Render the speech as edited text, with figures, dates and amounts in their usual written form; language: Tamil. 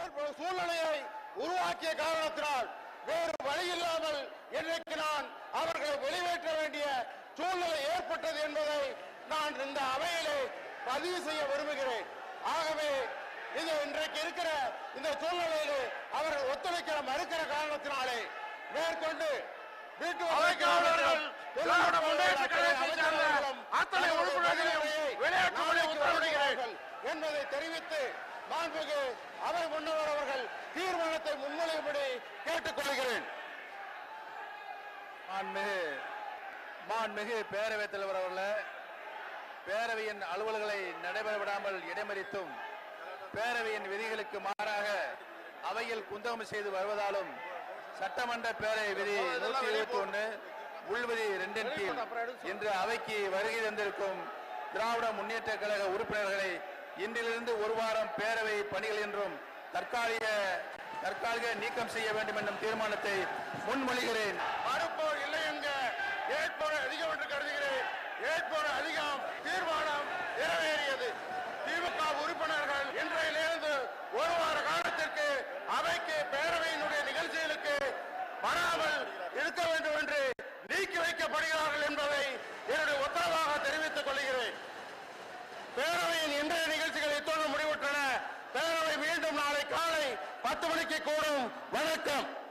சூழ்நிலையை உருவாக்கிய காரணத்தினால் வேறு வழி இல்லாமல் இன்றைக்கு நான் அவர்களை வெளியேற்ற வேண்டிய சூழ்நிலை ஏற்பட்டது என்பதை நான் இந்த அவையிலே பதிவு செய்ய விரும்புகிறேன். ஆகவே இது இன்றைக்கு இருக்கிற இந்த சூழ்நிலையிலே அவர்கள் ஒத்துழைக்க மறுக்கிற காரணத்தினாலே மேற்கொண்டு வீட்டு அத்தனை உறுப்பினர்களையும் உத்தரவிடுகிறார்கள் என்பதை தெரிவித்து மாண்புமிகு அவை முன்னவர் அவர்கள் தீர்மானத்தை முன்மொழியும்படி கேட்டுக் கொள்கிறேன். மாண்புமிகு பேரவைத் தலைவர் அவர்களே, பேரவையின் அலுவல்களை நடைபெற விடாமல் இடைமறித்தும் பேரவையின் விதிகளுக்கு மாறாக அவையில் குந்தகம் செய்து வருவதாலும் சட்டமன்ற பேரவை விதி 121 உள்விதி 2 கீழ் இன்று அவைக்கு வருகை தந்திருக்கும் திராவிட முன்னேற்ற கழக உறுப்பினர்களை இன்றிலிருந்து ஒரு வாரம் பேரவை பணிகள் என்றும் தற்காலிக நீக்கம் செய்ய வேண்டும் என்னும் தீர்மானத்தை முன்மொழிகிறேன். மறுப்போர் இல்லை என்க ஏற்போர் அதிகம் என்று கருதுகிறேன். ஏற்போர் அதிகம் தீர்மானம் நிறைவேறியது. திமுக உறுப்பினர்கள் இன்றையிலிருந்து ஒரு வார காலத்திற்கு அவைக்கு பேரவையினுடைய நிகழ்ச்சிகளுக்கு வராமல் இருக்க வேண்டும் என்று நீக்கி வைக்கப்படுகிறார்கள் என்பதை என்னுடைய உத்தரவாக தெரிவித்துக் கொள்கிறேன். பேரவையின் இன்றைய நிகழ்ச்சிகள் இத்தோடு முடிவுற்றன. பேரவை மீண்டும் நாளை காலை 10 மணிக்கு கூடும். வணக்கம்.